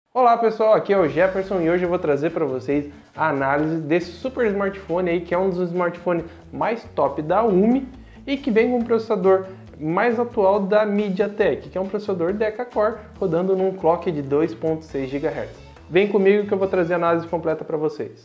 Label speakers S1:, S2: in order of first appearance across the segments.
S1: Olá pessoal, aqui é o Jefferson e hoje eu vou trazer para vocês a análise desse super smartphone aí, que é um dos smartphones mais top da Umi e que vem com um processador mais atual da MediaTek, que é um processador Deca-Core rodando num clock de 2.6 GHz. Vem comigo que eu vou trazer a análise completa para vocês.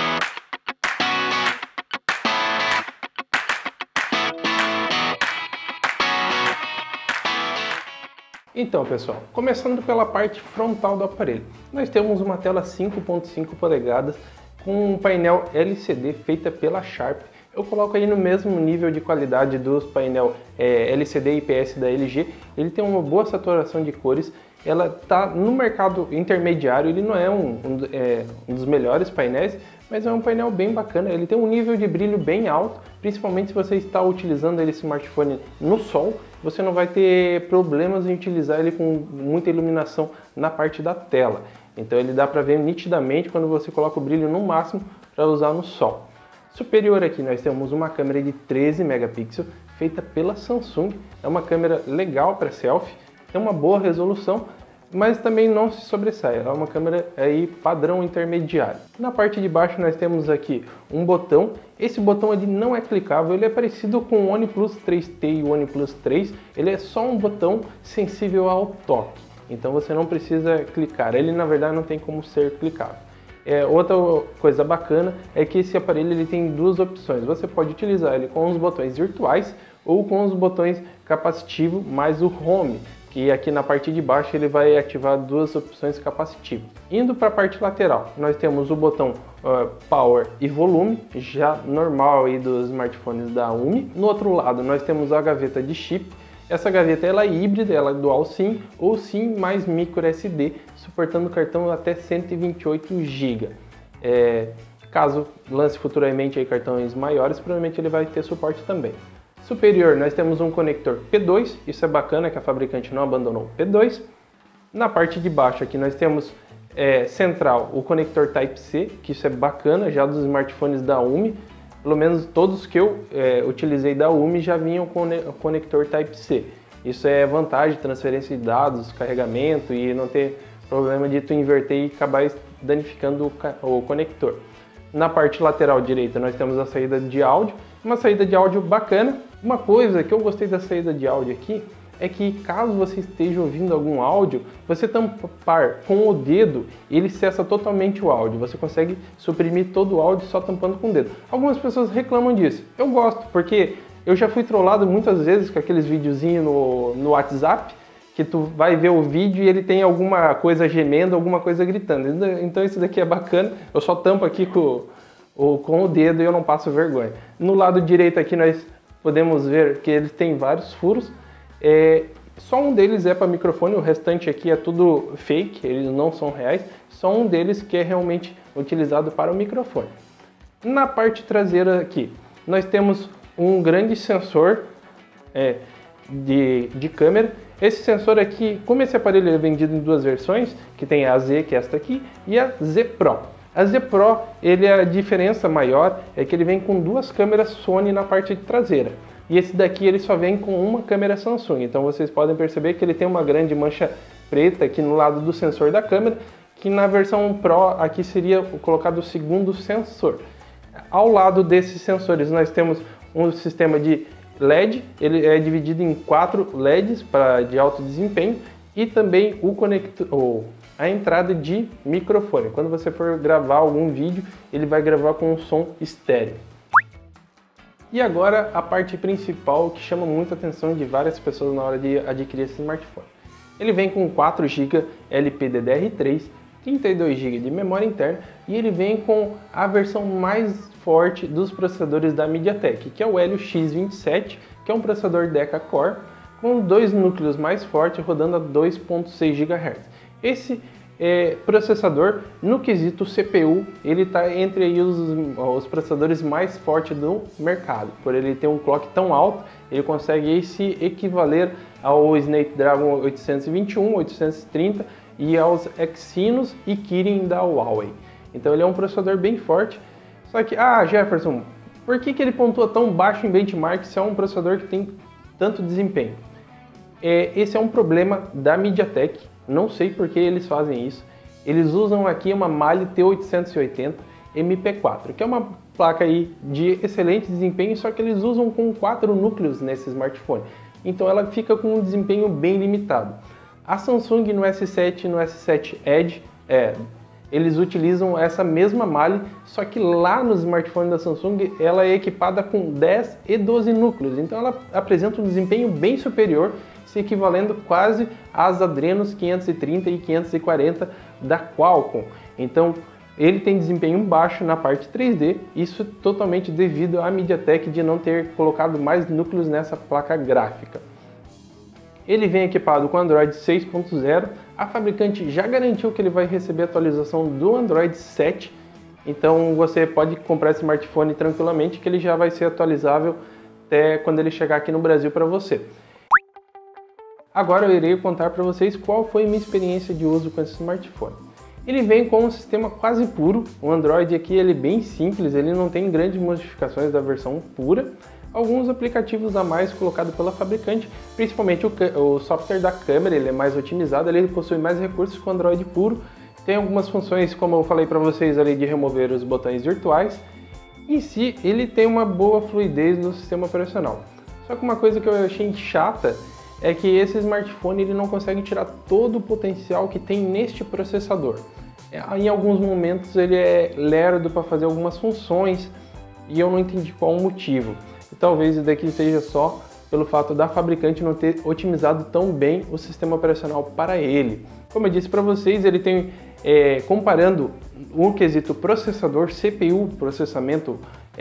S1: Então pessoal, começando pela parte frontal do aparelho, nós temos uma tela 5.5 polegadas com um painel LCD feita pela Sharp. Eu coloco aí no mesmo nível de qualidade dos painel LCD IPS da LG. Ele tem uma boa saturação de cores, ela está no mercado intermediário, ele não é um dos melhores painéis, mas é um painel bem bacana, ele tem um nível de brilho bem alto, principalmente se você está utilizando esse smartphone no sol, você não vai ter problemas em utilizar ele com muita iluminação na parte da tela. Então ele dá para ver nitidamente quando você coloca o brilho no máximo para usar no sol. Superior aqui nós temos uma câmera de 13 megapixels feita pela Samsung, é uma câmera legal para selfie, tem uma boa resolução, mas também não se sobressai, é uma câmera aí padrão intermediário. Na parte de baixo nós temos aqui um botão, esse botão ele não é clicável, ele é parecido com o OnePlus 3T e o OnePlus 3, ele é só um botão sensível ao toque, então você não precisa clicar, ele na verdade não tem como ser clicável. Outra coisa bacana é que esse aparelho ele tem duas opções, você pode utilizar ele com os botões virtuais ou com os botões capacitivo mais o Home, que aqui na parte de baixo ele vai ativar duas opções capacitivas. Indo para a parte lateral, nós temos o botão Power e Volume, já normal aí dos smartphones da Umi. No outro lado nós temos a gaveta de chip. Essa gaveta ela é híbrida, ela é dual SIM ou SIM mais micro SD, suportando cartão até 128 GB. Caso lance futuramente aí cartões maiores, provavelmente ele vai ter suporte também. Superior, nós temos um conector P2, isso é bacana que a fabricante não abandonou o P2. Na parte de baixo aqui nós temos central o conector Type-C, que isso é bacana já dos smartphones da Umi. Pelo menos todos que eu utilizei da Umi já vinham com o conector Type-C. Isso é vantagem, transferência de dados, carregamento e não ter problema de tu inverter e acabar danificando o conector. Na parte lateral direita nós temos a saída de áudio, uma saída de áudio bacana. Uma coisa que eu gostei da saída de áudio aqui é que caso você esteja ouvindo algum áudio, você tampar com o dedo, ele cessa totalmente o áudio. Você consegue suprimir todo o áudio só tampando com o dedo. Algumas pessoas reclamam disso. Eu gosto, porque eu já fui trollado muitas vezes com aqueles videozinhos no WhatsApp, que tu vai ver o vídeo e ele tem alguma coisa gemendo, alguma coisa gritando. Então isso daqui é bacana, eu só tampo aqui com o dedo e eu não passo vergonha. No lado direito aqui nós podemos ver que ele tem vários furos, só um deles é para microfone, o restante aqui é tudo fake, eles não são reais, só um deles que é realmente utilizado para o microfone. Na parte traseira aqui nós temos um grande sensor de câmera. Esse sensor aqui, como esse aparelho é vendido em duas versões, que tem a Z, que é esta aqui, e a Z Pro. A Z Pro, a diferença maior é que ele vem com duas câmeras Sony na parte traseira. E esse daqui ele só vem com uma câmera Samsung. Então vocês podem perceber que ele tem uma grande mancha preta aqui no lado do sensor da câmera, que na versão Pro aqui seria colocado o segundo sensor. Ao lado desses sensores nós temos um sistema de LED, ele é dividido em 4 LEDs de alto desempenho e também o conector, a entrada de microfone. Quando você for gravar algum vídeo, ele vai gravar com um som estéreo. E agora a parte principal que chama muita atenção de várias pessoas na hora de adquirir esse smartphone. Ele vem com 4 GB LPDDR3, 32 GB de memória interna e ele vem com a versão mais forte dos processadores da MediaTek, que é o Helio X27, que é um processador Deca-Core com 2 núcleos mais fortes rodando a 2.6 GHz. Esse processador, no quesito CPU, ele está entre aí os processadores mais fortes do mercado. Por ele ter um clock tão alto, ele consegue aí se equivaler ao Snapdragon 821, 830 e aos Exynos e Kirin da Huawei. Então ele é um processador bem forte. Só que, Jefferson, por que ele pontua tão baixo em benchmark se é um processador que tem tanto desempenho? Esse é um problema da MediaTek, não sei por que eles fazem isso. Eles usam aqui uma Mali T880 MP4, que é uma placa aí de excelente desempenho, só que eles usam com 4 núcleos nesse smartphone. Então ela fica com um desempenho bem limitado. A Samsung no S7 e no S7 Edge, eles utilizam essa mesma Mali, só que lá no smartphone da Samsung ela é equipada com 10 e 12 núcleos. Então ela apresenta um desempenho bem superior, se equivalendo quase às Adreno 530 e 540 da Qualcomm. Então ele tem desempenho baixo na parte 3D, isso totalmente devido à MediaTek de não ter colocado mais núcleos nessa placa gráfica. Ele vem equipado com Android 6.0, a fabricante já garantiu que ele vai receber a atualização do Android 7, então você pode comprar esse smartphone tranquilamente que ele já vai ser atualizável até quando ele chegar aqui no Brasil para você. Agora eu irei contar para vocês qual foi a minha experiência de uso com esse smartphone. Ele vem com um sistema quase puro, o Android aqui ele é bem simples, ele não tem grandes modificações da versão pura. Alguns aplicativos a mais colocados pela fabricante, principalmente o software da câmera, ele é mais otimizado, ele possui mais recursos que o Android puro. Tem algumas funções, como eu falei para vocês ali, de remover os botões virtuais. Em si, ele tem uma boa fluidez no sistema operacional. Só que uma coisa que eu achei chata é que esse smartphone ele não consegue tirar todo o potencial que tem neste processador. Em alguns momentos ele é lerdo para fazer algumas funções e eu não entendi qual o motivo. E talvez isso daqui seja só pelo fato da fabricante não ter otimizado tão bem o sistema operacional para ele. Como eu disse para vocês, ele tem, comparando o quesito processador, CPU, processamento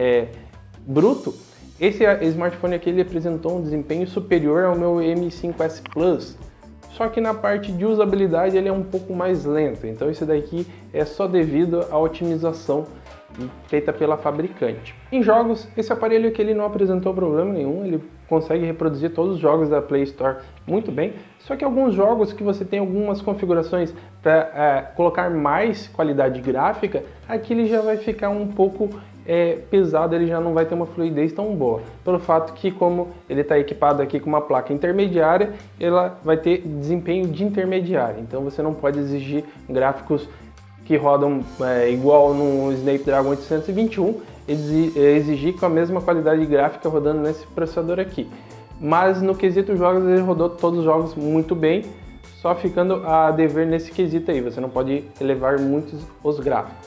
S1: bruto, esse smartphone aqui ele apresentou um desempenho superior ao meu Mi5S Plus, só que na parte de usabilidade ele é um pouco mais lento, então isso daqui é só devido à otimização feita pela fabricante. Em jogos, esse aparelho aqui ele não apresentou problema nenhum, ele consegue reproduzir todos os jogos da Play Store muito bem, só que alguns jogos que você tem algumas configurações para colocar mais qualidade gráfica, aqui ele já vai ficar um pouco pesado, ele já não vai ter uma fluidez tão boa, pelo fato que como ele está equipado aqui com uma placa intermediária, ela vai ter desempenho de intermediária, então você não pode exigir gráficos que rodam igual no Snapdragon 821, exigir com a mesma qualidade gráfica rodando nesse processador aqui. Mas no quesito jogos ele rodou todos os jogos muito bem, só ficando a dever nesse quesito aí, você não pode elevar muito os gráficos.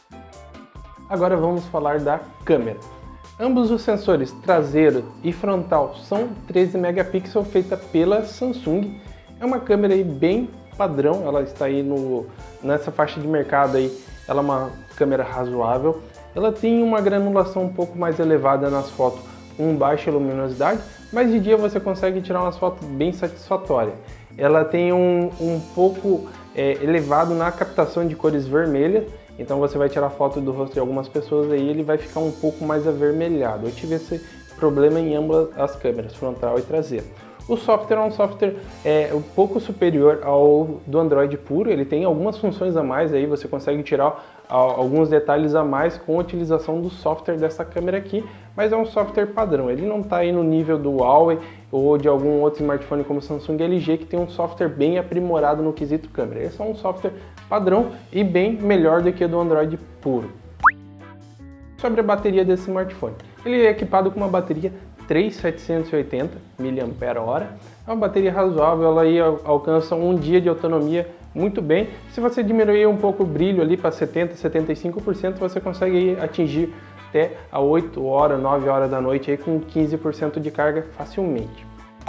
S1: Agora vamos falar da câmera. Ambos os sensores traseiro e frontal são 13 megapixels feita pela Samsung. É uma câmera aí bem padrão, ela está aí nessa faixa de mercado aí, ela é uma câmera razoável. Ela tem uma granulação um pouco mais elevada nas fotos com baixa luminosidade, mas de dia você consegue tirar umas fotos bem satisfatórias. Ela tem um pouco elevado na captação de cores vermelhas, então você vai tirar foto do rosto de algumas pessoas aí, ele vai ficar um pouco mais avermelhado. Eu tive esse problema em ambas as câmeras, frontal e traseira. O software é um software um pouco superior ao do Android puro, ele tem algumas funções a mais aí, você consegue tirar alguns detalhes a mais com a utilização do software dessa câmera aqui, mas é um software padrão, ele não está aí no nível do Huawei ou de algum outro smartphone como Samsung e LG que tem um software bem aprimorado no quesito câmera. Esse é um software padrão e bem melhor do que o do Android puro. Sobre a bateria desse smartphone, ele é equipado com uma bateria 3780 mAh, é uma bateria razoável, ela aí alcança um dia de autonomia muito bem. Se você diminuir um pouco o brilho ali para 70%, 75%, você consegue atingir até a 8 horas, 9 horas da noite aí com 15% de carga facilmente.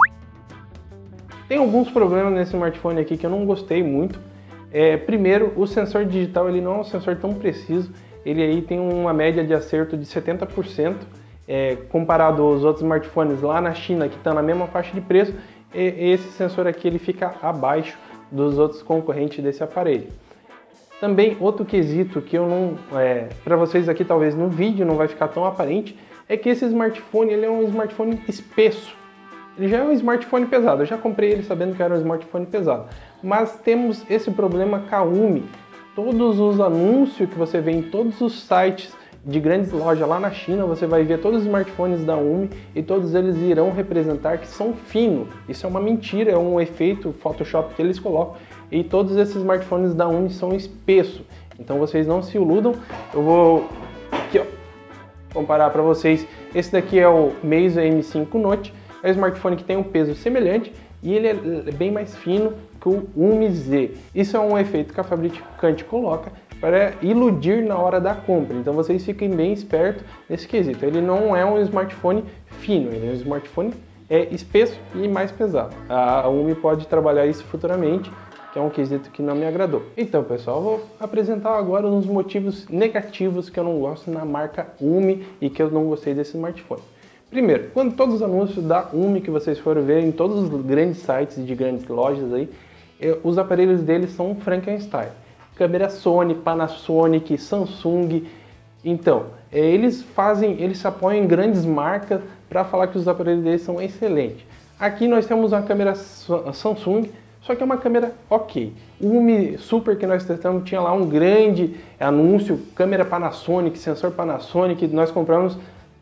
S1: Tem alguns problemas nesse smartphone aqui que eu não gostei muito. Primeiro, o sensor digital ele não é um sensor tão preciso, ele aí tem uma média de acerto de 70%, comparado aos outros smartphones lá na China que estão na mesma faixa de preço, esse sensor aqui ele fica abaixo dos outros concorrentes desse aparelho. Também outro quesito que eu não, para vocês aqui talvez no vídeo não vai ficar tão aparente, é que esse smartphone ele é um smartphone espesso. Ele já é um smartphone pesado, eu já comprei ele sabendo que era um smartphone pesado. Mas temos esse problema Xiaomi. Todos os anúncios que você vê em todos os sites de grandes lojas lá na China, você vai ver todos os smartphones da Xiaomi e todos eles irão representar que são finos. Isso é uma mentira, é um efeito Photoshop que eles colocam. e todos esses smartphones da Umi são espessos. Então vocês não se iludam. Eu vou aqui, ó, comparar para vocês. Esse daqui é o Meizu M5 Note, é um smartphone que tem um peso semelhante e ele é bem mais fino que o Umi Z. Isso é um efeito que a fabricante coloca para iludir na hora da compra. Então vocês fiquem bem espertos nesse quesito. Ele não é um smartphone fino, ele é um smartphone espesso e mais pesado. A Umi pode trabalhar isso futuramente, que é um quesito que não me agradou. Então, pessoal, eu vou apresentar agora uns motivos negativos que eu não gosto na marca Umi e que eu não gostei desse smartphone. Primeiro, quando todos os anúncios da Umi que vocês forem ver em todos os grandes sites de grandes lojas aí, os aparelhos deles são Frankenstein. Câmera Sony, Panasonic, Samsung. Então, eles se apoiam em grandes marcas para falar que os aparelhos deles são excelentes. Aqui nós temos uma câmera Samsung, só que é uma câmera ok. O Umi Super que nós testamos tinha lá um grande anúncio, câmera Panasonic, sensor Panasonic, nós compramos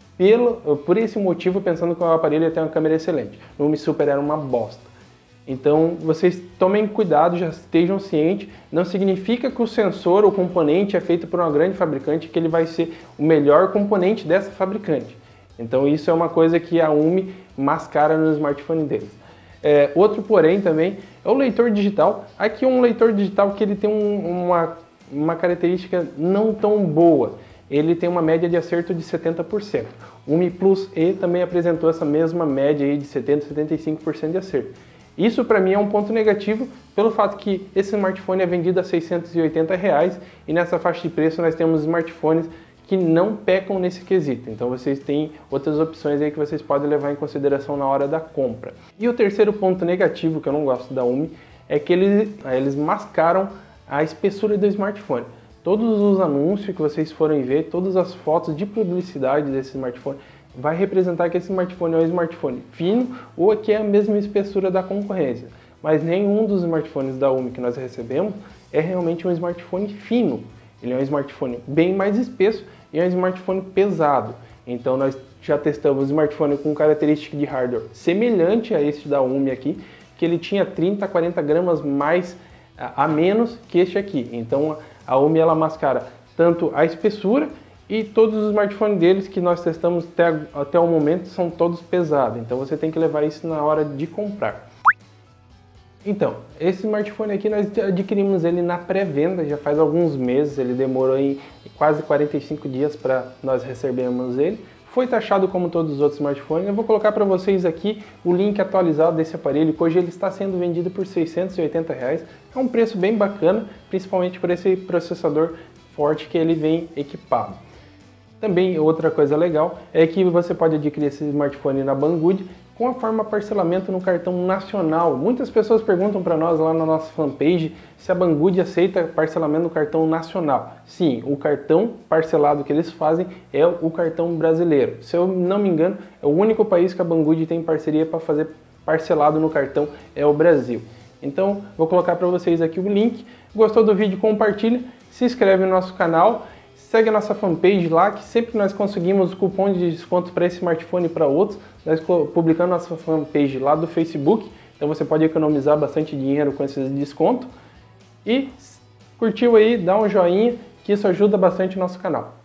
S1: por esse motivo, pensando que o aparelho ia ter uma câmera excelente. O Umi Super era uma bosta. Então vocês tomem cuidado, já estejam cientes, não significa que o sensor ou componente é feito por uma grande fabricante que ele vai ser o melhor componente dessa fabricante. Então isso é uma coisa que a Umi mascara no smartphone deles. Outro porém também é o leitor digital. Aqui é um leitor digital que ele tem uma característica não tão boa. Ele tem uma média de acerto de 70%. O Umi Plus E também apresentou essa mesma média aí de 70% a 75% de acerto. Isso para mim é um ponto negativo pelo fato que esse smartphone é vendido a R$680 e nessa faixa de preço nós temos smartphones que não pecam nesse quesito. Então vocês têm outras opções aí que vocês podem levar em consideração na hora da compra. E o terceiro ponto negativo que eu não gosto da Umi é que eles mascaram a espessura do smartphone. Todos os anúncios que vocês forem ver, todas as fotos de publicidade desse smartphone vai representar que esse smartphone é um smartphone fino ou que é a mesma espessura da concorrência. Mas nenhum dos smartphones da Umi que nós recebemos é realmente um smartphone fino. Ele é um smartphone bem mais espesso e é um smartphone pesado. Então nós já testamos um smartphone com característica de hardware semelhante a este da Umi aqui, que ele tinha 30 a 40 gramas mais a menos que este aqui. Então a Umi ela mascara tanto a espessura e todos os smartphones deles que nós testamos até o momento são todos pesados. Então você tem que levar isso na hora de comprar. Então, esse smartphone aqui nós adquirimos ele na pré-venda, já faz alguns meses, ele demorou quase 45 dias para nós recebermos ele. Foi taxado como todos os outros smartphones. Eu vou colocar para vocês aqui o link atualizado desse aparelho, que hoje ele está sendo vendido por R$680. É um preço bem bacana, principalmente por esse processador forte que ele vem equipado. Também outra coisa legal é que você pode adquirir esse smartphone na Banggood com a forma parcelamento no cartão nacional. Muitas pessoas perguntam para nós lá na nossa fanpage se a Banggood aceita parcelamento no cartão nacional. Sim, o cartão parcelado que eles fazem é o cartão brasileiro. Se eu não me engano, é o único país que a Banggood tem parceria para fazer parcelado no cartão é o Brasil. Então, vou colocar para vocês aqui o link. Gostou do vídeo? Compartilha, se inscreve no nosso canal. Segue a nossa fanpage lá, que sempre que nós conseguimos cupom de desconto para esse smartphone e para outros, nós publicamos nossa fanpage lá do Facebook, então você pode economizar bastante dinheiro com esses descontos. E curtiu aí, dá um joinha, que isso ajuda bastante o nosso canal.